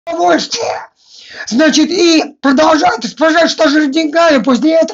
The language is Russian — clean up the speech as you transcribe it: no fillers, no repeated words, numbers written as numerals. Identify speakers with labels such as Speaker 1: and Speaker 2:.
Speaker 1: удовольствие. Значит, и продолжают испражать, что же деньгами после этого.